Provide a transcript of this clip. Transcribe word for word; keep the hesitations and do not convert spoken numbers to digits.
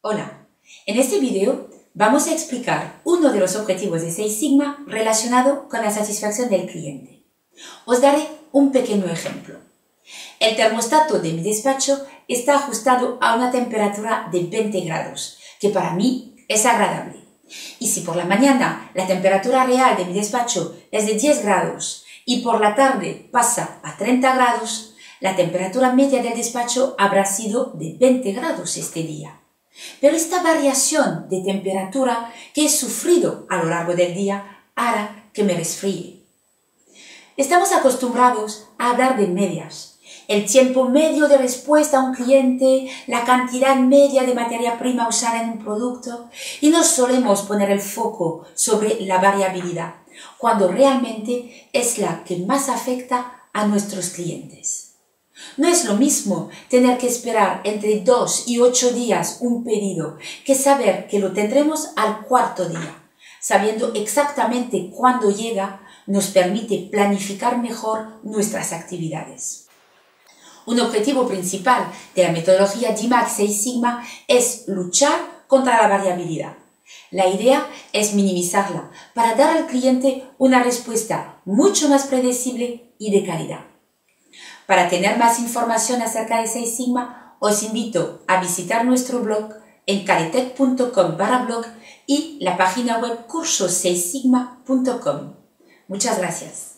Hola, en este video vamos a explicar uno de los objetivos de Six Sigma relacionado con la satisfacción del cliente. Os daré un pequeño ejemplo. El termostato de mi despacho está ajustado a una temperatura de veinte grados, que para mí es agradable. Y si por la mañana la temperatura real de mi despacho es de diez grados y por la tarde pasa a treinta grados, la temperatura media del despacho habrá sido de veinte grados este día. Pero esta variación de temperatura que he sufrido a lo largo del día hará que me resfríe. Estamos acostumbrados a hablar de medias. El tiempo medio de respuesta a un cliente, la cantidad media de materia prima usada en un producto, y no solemos poner el foco sobre la variabilidad, cuando realmente es la que más afecta a nuestros clientes. No es lo mismo tener que esperar entre dos y ocho días un pedido que saber que lo tendremos al cuarto día. Sabiendo exactamente cuándo llega, nos permite planificar mejor nuestras actividades. Un objetivo principal de la metodología D M A C Six Sigma es luchar contra la variabilidad. La idea es minimizarla para dar al cliente una respuesta mucho más predecible y de calidad. Para tener más información acerca de Six Sigma, os invito a visitar nuestro blog en caretech punto com barra blog y la página web cursos six sigma punto com. Muchas gracias.